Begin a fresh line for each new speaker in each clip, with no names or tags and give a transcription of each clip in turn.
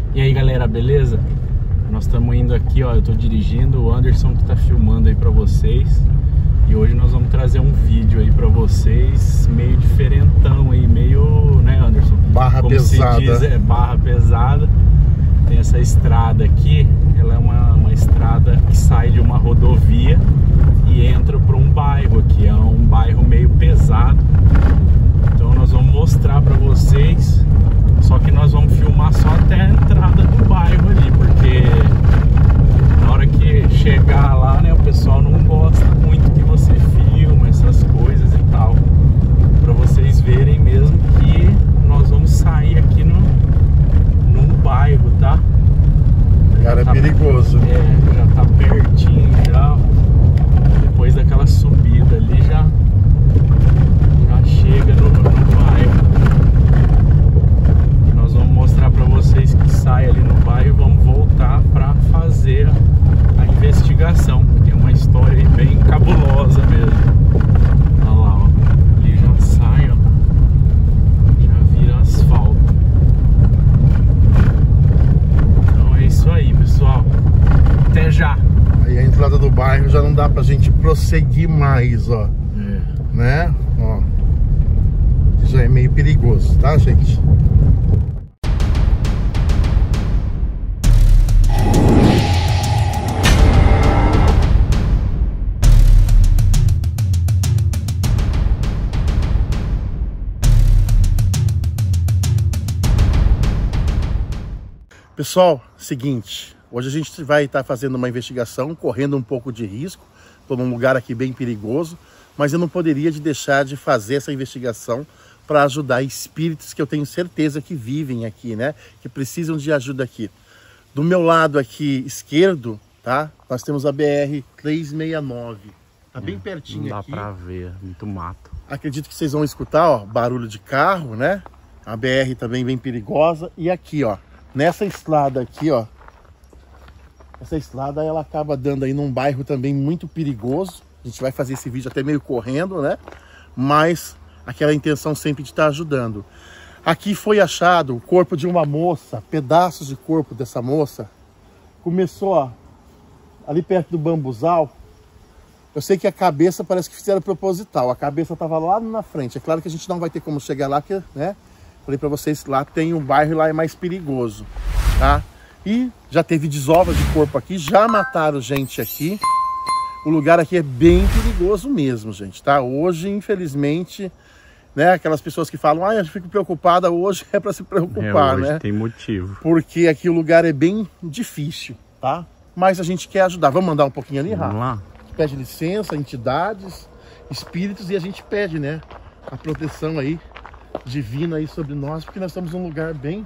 E aí galera, beleza? Nós estamos indo aqui, ó, eu tô dirigindo, o Anderson que tá filmando aí pra vocês. E hoje nós vamos trazer um vídeo aí pra vocês, meio diferentão aí, meio, né, Anderson?
Barra
como
pesada.
se diz, é barra pesada. Tem essa estrada aqui, ela é uma estrada que sai de uma rodovia e entra para um bairro aqui, é um bairro meio pesado. Então nós vamos mostrar para vocês, só que nós vamos filmar só até a entrada do bairro ali, porque na hora que chegar lá, né, o pessoal não gosta muito que você filma essas coisas e tal, para vocês verem mesmo que nós vamos sair aqui num bairro, tá?
Cara,
tá,
é perigoso.
É, já tá pertinho já. Depois daquela subida ali já chega no bairro. E nós vamos mostrar pra vocês que sai ali no bairro e vamos voltar pra fazer a investigação. Tem uma história aí bem cabulosa mesmo. Olha lá, ó. Ali já sai, ó. Já vira asfalto. Então é isso aí, pessoal. Até já!
Aí a entrada do bairro já não dá pra gente prosseguir mais, ó. Né? Ó. Já é meio perigoso, tá, gente? Pessoal, seguinte, hoje a gente vai estar fazendo uma investigação, correndo um pouco de risco, por um lugar aqui bem perigoso, mas eu não poderia deixar de fazer essa investigação para ajudar espíritos que eu tenho certeza que vivem aqui, né? Que precisam de ajuda aqui. Do meu lado aqui esquerdo, tá? Nós temos a BR-369. Tá bem pertinho aqui.
Não dá pra ver, muito mato.
Acredito que vocês vão escutar, ó, barulho de carro, né? A BR também bem perigosa. E aqui, ó, nessa estrada aqui, ó. Essa estrada, ela acaba dando aí num bairro também muito perigoso. A gente vai fazer esse vídeo até meio correndo, né? Mas aquela intenção sempre de estar ajudando. Aqui foi achado o corpo de uma moça, pedaços de corpo dessa moça. Começou, ó, ali perto do bambuzal. Eu sei que a cabeça parece que fizeram proposital. A cabeça estava lá na frente. É claro que a gente não vai ter como chegar lá, porque, né? Falei para vocês, lá tem um bairro e lá é mais perigoso, tá? E já teve desova de corpo aqui, já mataram gente aqui. O lugar aqui é bem perigoso mesmo, gente, tá? Hoje, infelizmente, né, aquelas pessoas que falam, eu fico preocupada, hoje é para se preocupar,
hoje,
né?
Tem motivo.
Porque aqui o lugar é bem difícil, tá? Mas a gente quer ajudar. Vamos mandar um pouquinho ali, Rafa?
Vamos lá.
Pede licença, entidades, espíritos, e a gente pede, né, a proteção aí divina aí sobre nós, porque nós estamos num lugar bem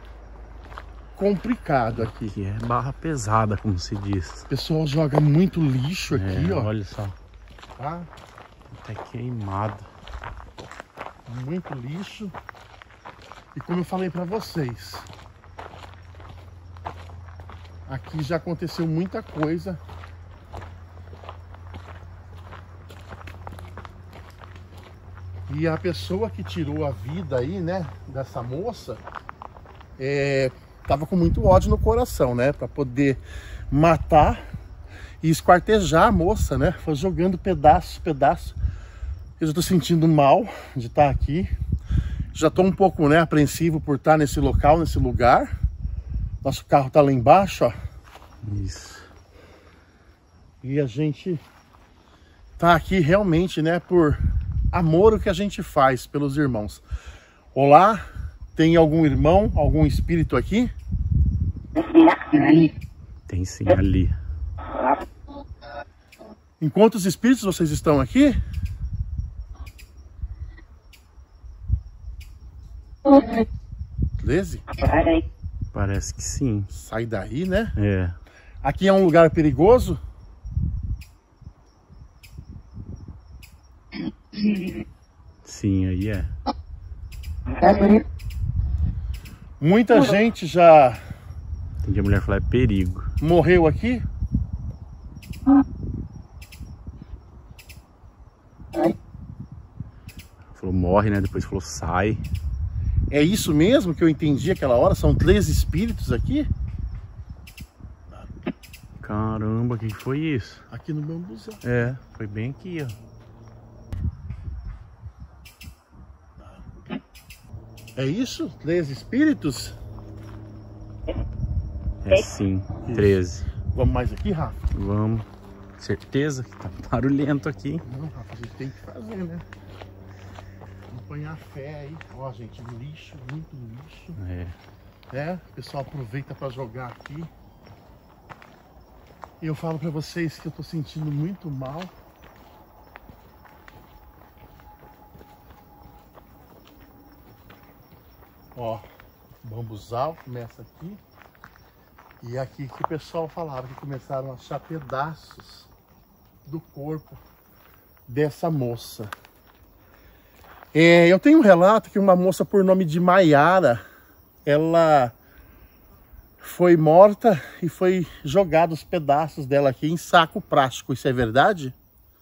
complicado aqui.
Aqui é barra pesada, como se diz.
O pessoal joga muito lixo aqui, ó.
Olha só.
Tá?
Até queimado.
Muito lixo. E como eu falei pra vocês, aqui já aconteceu muita coisa. E a pessoa que tirou a vida aí, né, dessa moça, tava com muito ódio no coração, né, para poder matar e esquartejar a moça, né, foi jogando pedaço. Eu já tô sentindo mal de estar aqui, já tô um pouco, né, apreensivo por estar nesse local, nesse lugar. Nosso carro tá lá embaixo, ó.
Isso.
E a gente tá aqui realmente, né, por amor o que a gente faz pelos irmãos. Olá, tem algum irmão, algum espírito aqui?
Tem sim, ali.
Em quantos espíritos vocês estão aqui? Leze?
Parece que sim.
Sai daí, né?
É.
Aqui é um lugar perigoso?
Sim, aí é.
Muita gente já
Entendi, a mulher falou, é perigo.
morreu aqui?
Falou, morre, né? Depois falou, sai.
É isso mesmo que eu entendi aquela hora? São 3 espíritos aqui?
Caramba, o que foi isso?
Aqui no bambuzão.
É, foi bem aqui, ó.
É isso? 3 espíritos?
É sim, 13.
Vamos mais aqui, Rafa?
Vamos. Certeza que tá barulhento aqui.
Não, Rafa, a gente tem que fazer, né? Acompanhar a fé aí. Ó, gente, lixo, muito lixo. É, o pessoal aproveita para jogar aqui. E eu falo para vocês que eu tô sentindo muito mal. Ó, bambuzal começa aqui. E aqui que o pessoal falava que começaram a achar pedaços do corpo dessa moça. Eu tenho um relato que uma moça por nome de Maiara, ela foi morta e foi jogado os pedaços dela aqui em saco plástico. Isso é verdade?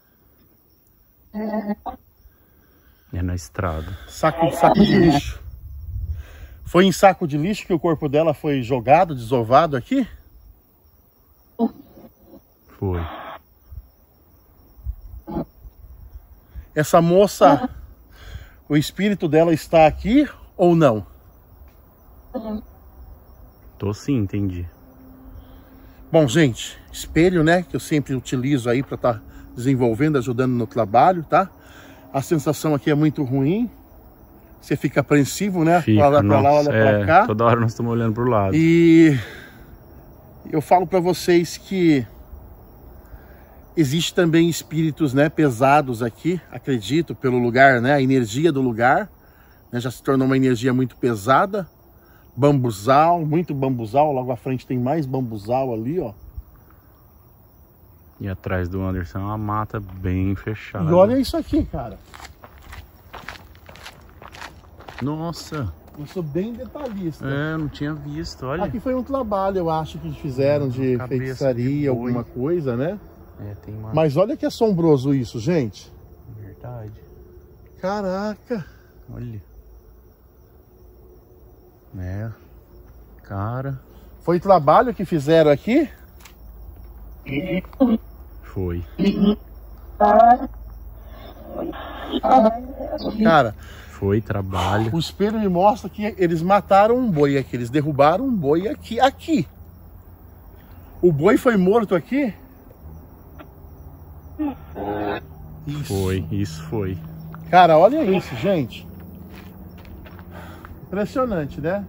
É na estrada.
Saco de lixo. Foi em saco de lixo que o corpo dela foi jogado, desovado aqui?
Foi.
Essa moça, o espírito dela está aqui ou não?
Tô sim, entendi.
Bom, gente, espelho, né, que eu sempre utilizo aí para estar desenvolvendo, ajudando no trabalho, tá? A sensação aqui é muito ruim. Você fica apreensivo, né?
Fica,
olha pra lá, olha pra cá.
Toda hora nós estamos olhando pro lado.
E eu falo para vocês que existe também espíritos, né, pesados aqui, acredito, pelo lugar, né? A energia do lugar, né, já se tornou uma energia muito pesada. Bambuzal, muito bambuzal. Logo à frente tem mais bambuzal ali, ó.
E atrás do Anderson é uma mata bem fechada.
E olha isso aqui, cara.
Nossa.
Eu sou bem detalhista.
É, eu não tinha visto, olha.
Aqui foi um trabalho, eu acho, que fizeram de feitiçaria, alguma coisa, né?
É, tem uma...
Mas olha que assombroso isso, gente.
Verdade.
Caraca.
Olha. É. Cara.
Foi trabalho que fizeram aqui?
Foi.
Cara,
foi trabalho.
o espelho me mostra que eles mataram um boi aqui. Eles derrubaram um boi aqui. O boi foi morto aqui?
Isso foi.
Cara, olha isso, gente. Impressionante, né?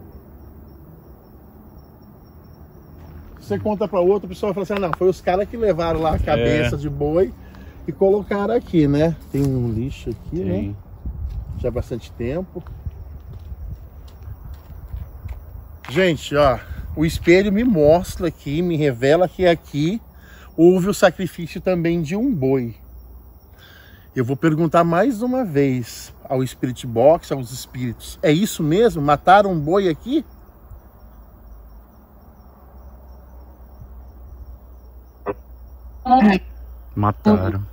Você conta para outra pessoa e fala assim, não, foi os caras que levaram lá a cabeça de boi e colocaram aqui, né? Tem um lixo aqui, né? Já há bastante tempo. Gente, ó, o espelho me mostra aqui, me revela que aqui houve o sacrifício também de um boi. Eu vou perguntar mais uma vez ao Spirit Box, aos espíritos. É isso mesmo? Mataram um boi aqui?
Mataram.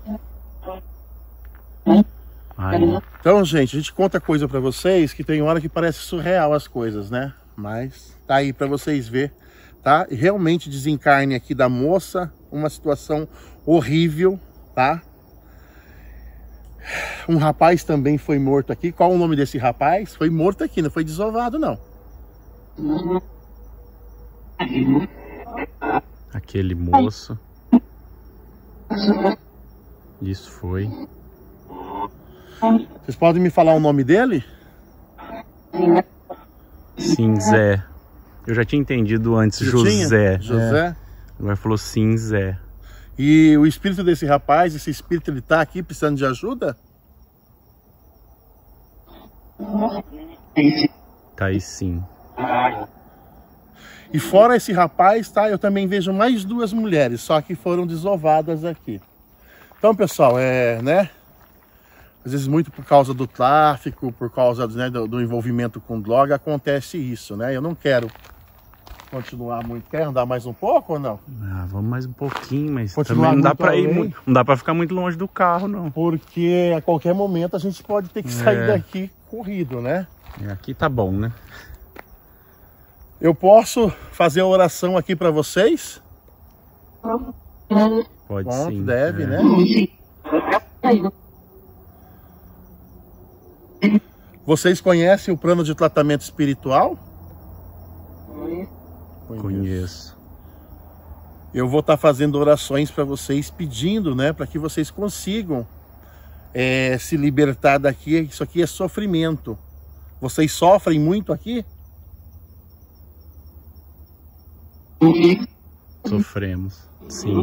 Aí.
Então, gente, a gente conta coisa pra vocês que tem hora que parece surreal as coisas, né? Mas tá aí pra vocês ver, tá? E realmente desencarne aqui da moça, uma situação horrível, tá? Um rapaz também foi morto aqui. Qual o nome desse rapaz? Foi morto aqui, não foi desovado, não.
Aquele moço. Isso foi.
Vocês podem me falar o nome dele?
Sim, Zé. Eu já tinha entendido antes, José.
José?
Agora falou sim, Zé.
E o espírito desse rapaz, esse espírito, ele tá aqui precisando de ajuda?
Tá aí sim.
E fora esse rapaz, tá? Eu também vejo mais 2 mulheres, só que foram desovadas aqui. Então, pessoal, né? Às vezes muito por causa do tráfico, por causa, né, do envolvimento com droga, acontece isso, né? Eu não quero continuar muito. Quer andar mais um pouco ou não?
Ah, vamos mais um pouquinho, mas
continuar
também não dá
muito
pra ir
além,
muito, não dá pra ficar muito longe do carro, não.
porque a qualquer momento a gente pode ter que sair daqui corrido, né?
Aqui tá bom, né?
Eu posso fazer a oração aqui para vocês?
Pode.
Pronto,
sim.
deve, né? Vocês conhecem o plano de tratamento espiritual?
Conheço.
Eu vou estar fazendo orações para vocês, pedindo, né, para que vocês consigam se libertar daqui. Isso aqui é sofrimento. Vocês sofrem muito aqui?
Sofremos, sim.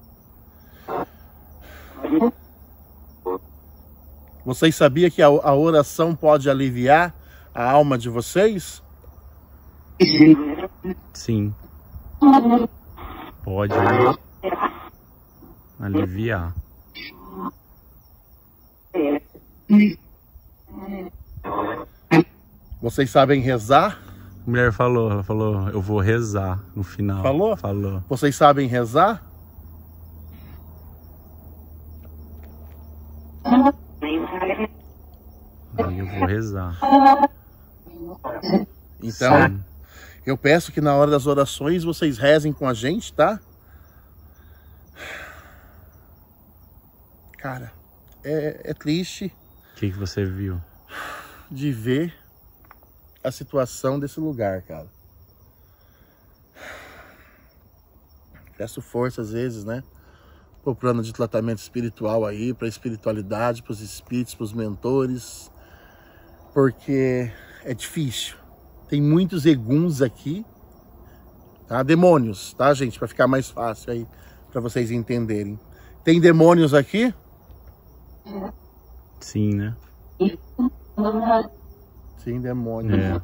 Vocês sabiam que a oração pode aliviar a alma de vocês?
Sim. Pode, né? Aliviar.
Vocês sabem rezar?
A mulher falou, eu vou rezar no final.
Falou?
Falou.
Vocês sabem rezar?
Aí eu vou rezar.
Então,
sim.
eu peço que na hora das orações vocês rezem com a gente, tá? Cara, é triste
O que você viu?
de ver a situação desse lugar, cara. Peço força às vezes, né? Pro plano de tratamento espiritual aí, pra espiritualidade, pros espíritos, pros mentores. Porque é difícil. Tem muitos eguns aqui, tá? Demônios, tá, gente? Pra ficar mais fácil aí, pra vocês entenderem. Tem demônios aqui?
Sim, né?
Sim, demônios.
É.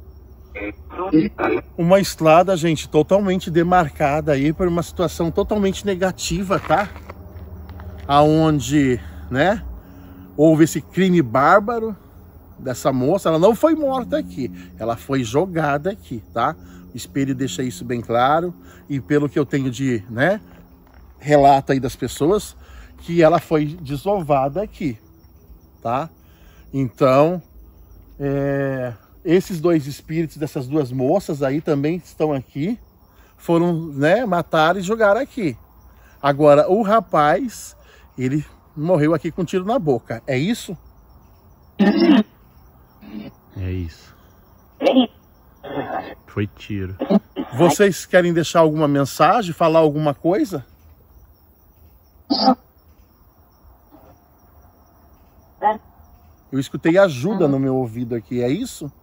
Uma estrada, gente, totalmente demarcada aí por uma situação totalmente negativa, tá? Aonde, né, houve esse crime bárbaro dessa moça. Ela não foi morta aqui, ela foi jogada aqui, tá? O espelho deixa isso bem claro, e pelo que eu tenho de, né, relato aí das pessoas, que ela foi desovada aqui, tá? Então, esses dois espíritos dessas duas moças aí também estão aqui, foram, né, mataram e jogaram aqui. Agora, o rapaz, ele morreu aqui com um tiro na boca, é isso?
É isso. Foi tiro.
Vocês querem deixar alguma mensagem, falar alguma coisa? Eu escutei ajuda no meu ouvido aqui, é isso?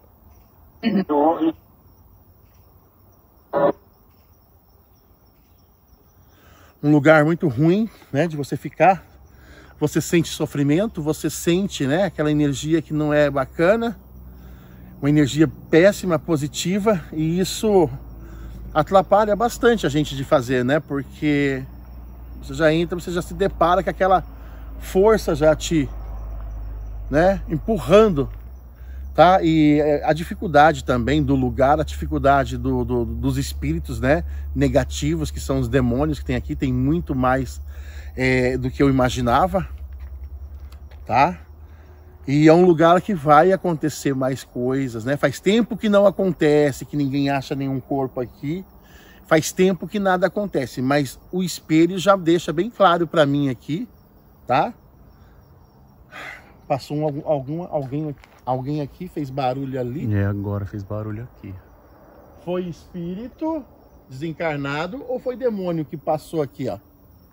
Um lugar muito ruim, né, de você ficar. Você sente sofrimento, você sente, né, aquela energia que não é bacana, uma energia péssima, positiva, e isso atrapalha bastante a gente de fazer, né, porque você já entra, você já se depara com aquela força já te, né, empurrando, tá? E a dificuldade também do lugar, a dificuldade dos espíritos, né, negativos, que são os demônios que tem aqui, tem muito mais do que eu imaginava, tá? E é um lugar que vai acontecer mais coisas, né? Faz tempo que não acontece, que ninguém acha nenhum corpo aqui, faz tempo que nada acontece, mas o espelho já deixa bem claro para mim aqui, tá? Passou alguém aqui, fez barulho ali.
Agora fez barulho aqui.
Foi espírito desencarnado ou foi demônio que passou aqui, ó?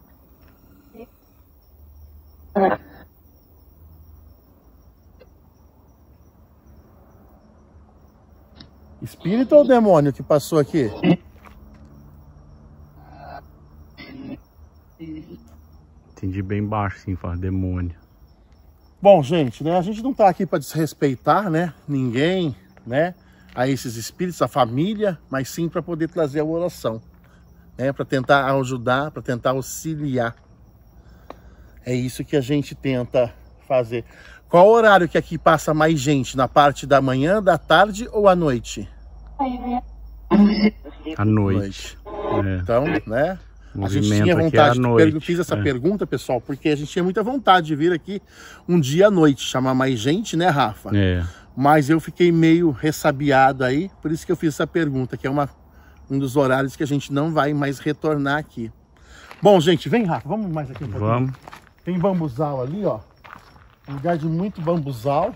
Espírito ou demônio que passou aqui?
Entendi bem baixo, sim, fala demônio.
Bom, gente, né, a gente não tá aqui para desrespeitar, né, ninguém, né, a esses espíritos, a família, mas sim para poder trazer a oração, né, para tentar ajudar, para tentar auxiliar. É isso que a gente tenta fazer. Qual horário que aqui passa mais gente? Na parte da manhã, da tarde ou à noite?
À noite.
Então, né, A gente tinha vontade, eu fiz essa pergunta, pessoal, porque a gente tinha muita vontade de vir aqui um dia à noite, chamar mais gente, né, Rafa? Mas eu fiquei meio ressabiado aí, por isso que eu fiz essa pergunta, que é um dos horários que a gente não vai mais retornar aqui. Bom, gente, vem, Rafa, vamos mais aqui um pouquinho. Vamos. Tem bambuzal ali, ó. Um lugar de muito bambuzal.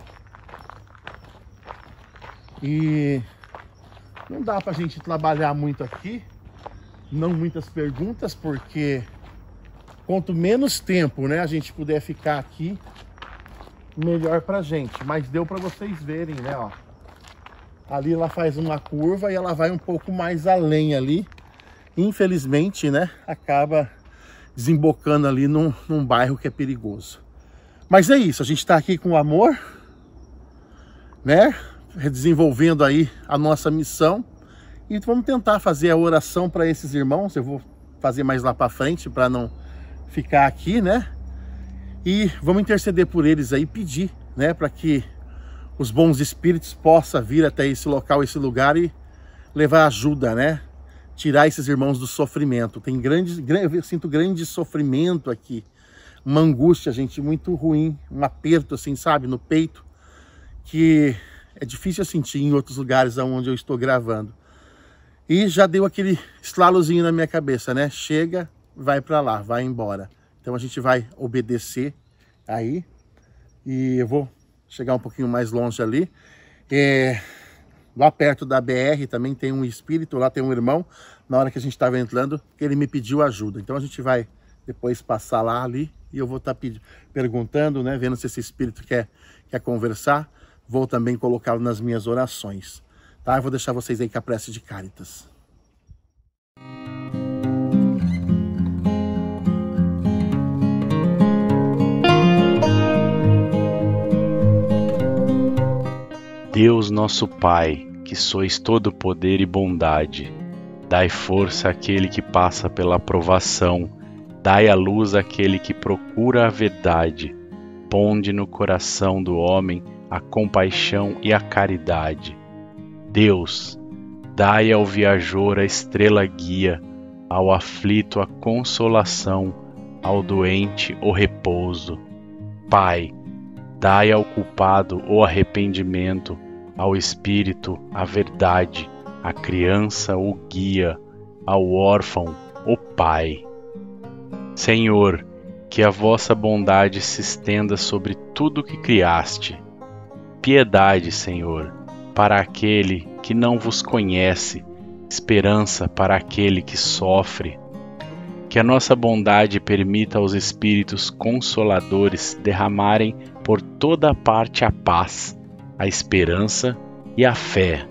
E não dá pra gente trabalhar muito aqui. Não muitas perguntas, porque quanto menos tempo, né, a gente puder ficar aqui, melhor pra gente. Mas deu pra vocês verem, né, ó. Ali ela faz uma curva e ela vai um pouco mais além ali. Infelizmente, né, acaba desembocando ali num bairro que é perigoso. Mas é isso, a gente tá aqui com amor, né, desenvolvendo aí a nossa missão. E vamos tentar fazer a oração para esses irmãos. Eu vou fazer mais lá para frente para não ficar aqui, né? E vamos interceder por eles aí, pedir, né, para que os bons espíritos possam vir até esse local, esse lugar e levar ajuda, né? Tirar esses irmãos do sofrimento. Eu sinto grande sofrimento aqui, uma angústia, gente, muito ruim, um aperto assim, sabe, no peito, que é difícil eu sentir em outros lugares onde eu estou gravando. E já deu aquele estralozinho na minha cabeça, né? Chega, vai pra lá, vai embora. Então a gente vai obedecer aí. E eu vou chegar um pouquinho mais longe ali. Lá perto da BR também tem um espírito, lá tem um irmão. Na hora que a gente estava entrando, ele me pediu ajuda. Então a gente vai depois passar lá ali. E eu vou estar perguntando, né? Vendo se esse espírito quer conversar. Vou também colocá-lo nas minhas orações. Tá? Eu vou deixar vocês aí com a prece de Cáritas.
Deus nosso Pai, que sois todo poder e bondade, dai força àquele que passa pela provação, dai a luz àquele que procura a verdade, ponde no coração do homem a compaixão e a caridade. Deus, dai ao viajor a estrela guia, ao aflito a consolação, ao doente o repouso. Pai, dai ao culpado o arrependimento, ao espírito a verdade, à criança o guia, ao órfão o Pai. Senhor, que a vossa bondade se estenda sobre tudo que criaste. Piedade, Senhor, para aquele que não vos conhece, esperança para aquele que sofre. Que a nossa bondade permita aos Espíritos Consoladores derramarem por toda a parte a paz, a esperança e a fé.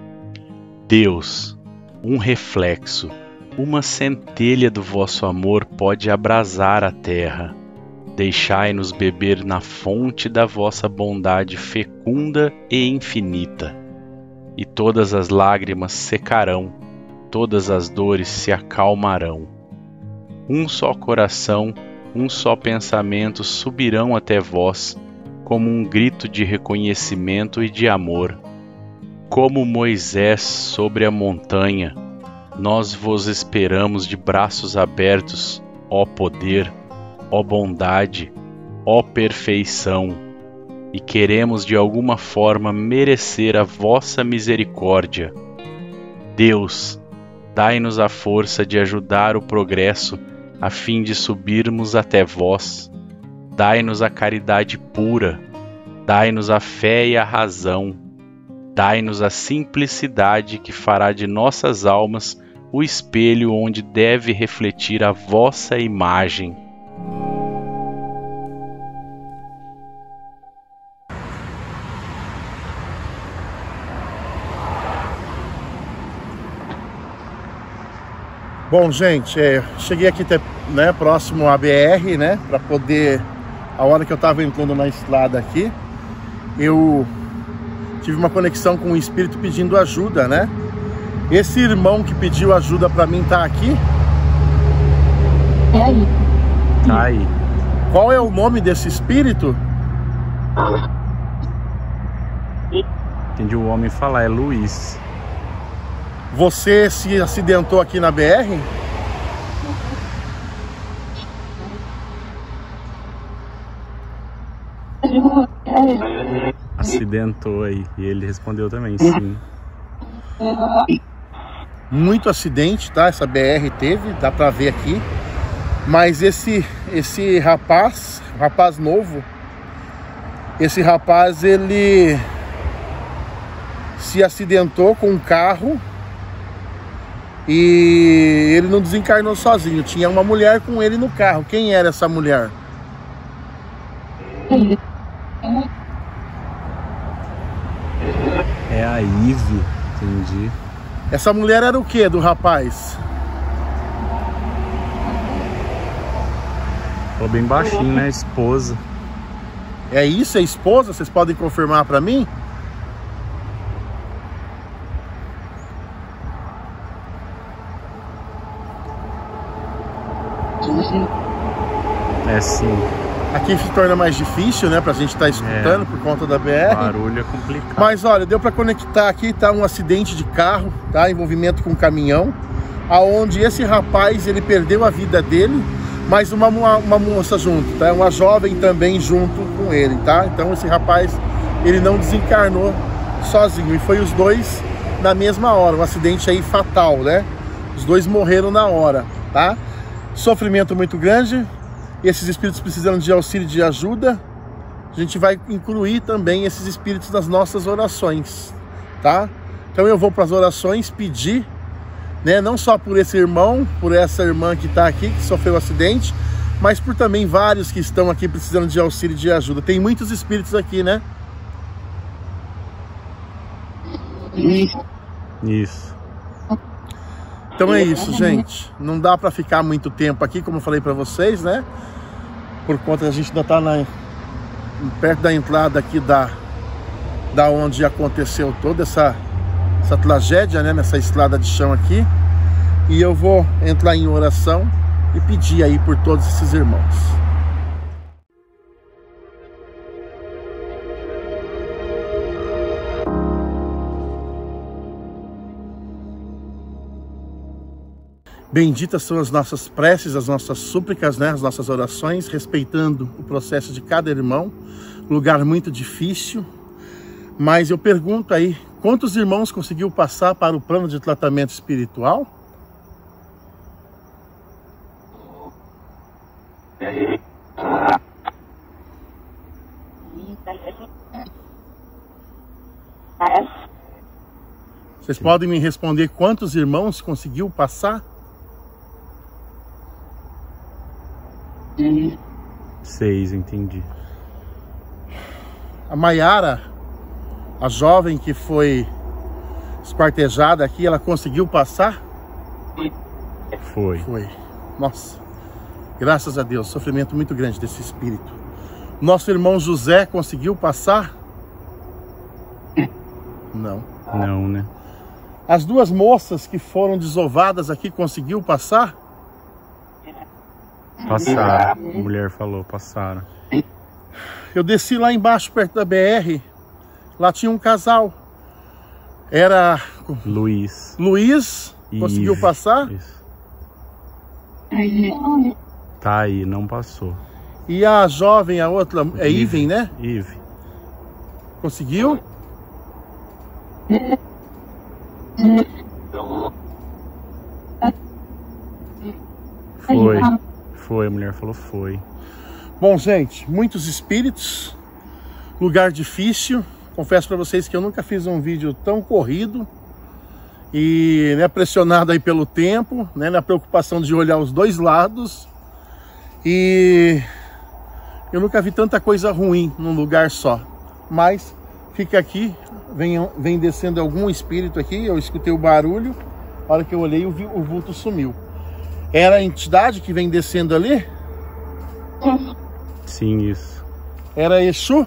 Deus, um reflexo, uma centelha do vosso amor pode abrasar a terra. Deixai-nos beber na fonte da vossa bondade fecunda e infinita. E todas as lágrimas secarão, todas as dores se acalmarão. Um só coração, um só pensamento subirão até vós, como um grito de reconhecimento e de amor. Como Moisés sobre a montanha, nós vos esperamos de braços abertos, ó poder, ó bondade, ó perfeição. E queremos de alguma forma merecer a vossa misericórdia. Deus, dai-nos a força de ajudar o progresso a fim de subirmos até vós. Dai-nos a caridade pura, dai-nos a fé e a razão, dai-nos a simplicidade que fará de nossas almas o espelho onde deve refletir a vossa imagem.
Bom, gente, cheguei aqui, né, próximo à BR, né, para poder, a hora que eu tava entrando na estrada aqui, eu tive uma conexão com um espírito pedindo ajuda, né? Esse irmão que pediu ajuda para mim tá aqui?
Tá aí.
Qual é o nome desse espírito?
Entendi o homem falar, é Luiz.
Você se acidentou aqui na BR?
acidentou aí. E ele respondeu também, sim.
Muito acidente, tá? Essa BR teve, dá pra ver aqui. Mas esse rapaz novo, esse rapaz, ele se acidentou com um carro e ele não desencarnou sozinho. Tinha uma mulher com ele no carro. Quem era essa mulher?
É a Ive, entendi.
Essa mulher era o que do rapaz?
Falou bem baixinho, né? Esposa.
É isso? É esposa? Vocês podem confirmar pra mim?
É sim.
Aqui se torna mais difícil, né, pra gente estar escutando por conta da BR.
Barulho é complicado.
Mas olha, deu pra conectar aqui, tá um acidente de carro, tá? Envolvimento com um caminhão, aonde esse rapaz, ele perdeu a vida dele, mas uma moça junto, tá? Uma jovem também junto com ele, tá? Então esse rapaz, ele não desencarnou sozinho, e foi os dois na mesma hora, um acidente aí fatal, né? Os dois morreram na hora, tá? Sofrimento muito grande. Esses espíritos precisando de auxílio, de ajuda. A gente vai incluir também esses espíritos nas nossas orações, tá? Então eu vou para as orações pedir, né, não só por esse irmão, por essa irmã que está aqui, que sofreu um acidente, mas por também vários que estão aqui precisando de auxílio, de ajuda. Tem muitos espíritos aqui, né?
Isso.
Então é isso, gente. Não dá para ficar muito tempo aqui, como eu falei para vocês, né? Por conta que a gente ainda está perto da entrada aqui da onde aconteceu toda essa tragédia, né? Nessa estrada de chão aqui. E eu vou entrar em oração e pedir aí por todos esses irmãos. Benditas são as nossas preces, as nossas súplicas, né? As nossas orações, respeitando o processo de cada irmão. Lugar muito difícil, mas eu pergunto aí, quantos irmãos conseguiu passar para o plano de tratamento espiritual? Vocês podem me responder quantos irmãos conseguiu passar?
6, entendi.
A Maiara, a jovem que foi esquartejada aqui, ela conseguiu passar?
Foi.
Foi. Nossa, graças a Deus, sofrimento muito grande desse espírito. Nosso irmão José conseguiu passar? Não.
Não, né?
As duas moças que foram desovadas aqui, conseguiu passar?
Passaram. A mulher falou, passaram.
Eu desci lá embaixo, perto da BR. Lá tinha um casal. Era...
Luiz.
Luiz, conseguiu
Ive.
passar?
Isso. Tá aí, não passou.
E a jovem, a outra, é Iven, né?
Ive.
Conseguiu?
Foi. Foi, a mulher falou foi.
Bom, gente, muitos espíritos, lugar difícil. Confesso para vocês que eu nunca fiz um vídeo tão corrido e, né, pressionado aí pelo tempo, né, na preocupação de olhar os dois lados. E eu nunca vi tanta coisa ruim num lugar só. Mas fica aqui, vem descendo algum espírito aqui. Eu escutei o barulho, a hora que eu olhei o vulto sumiu. Era a entidade que vem descendo ali?
Sim, isso.
Era Exu?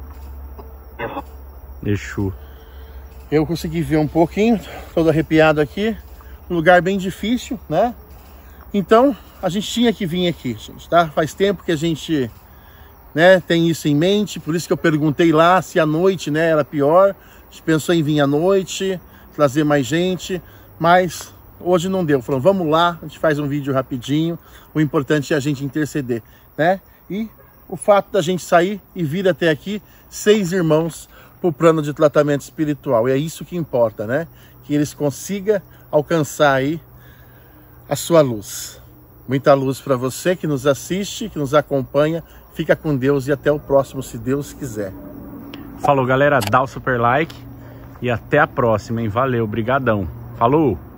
Exu.
Eu consegui ver um pouquinho, todo arrepiado aqui. Um lugar bem difícil, né? Então, a gente tinha que vir aqui, gente, tá? Faz tempo que a gente, né, tem isso em mente. Por isso que eu perguntei lá se à noite, né, era pior. A gente pensou em vir à noite, trazer mais gente, mas hoje não deu. Falou, vamos lá, a gente faz um vídeo rapidinho. O importante é a gente interceder, né? E o fato da gente sair e vir até aqui, 6 irmãos para o plano de tratamento espiritual. E é isso que importa, né? Que eles consigam alcançar aí a sua luz. Muita luz para você que nos assiste, que nos acompanha. Fica com Deus e até o próximo, se Deus quiser.
Falou, galera. Dá o super like e até a próxima, hein? Valeu, brigadão. Falou!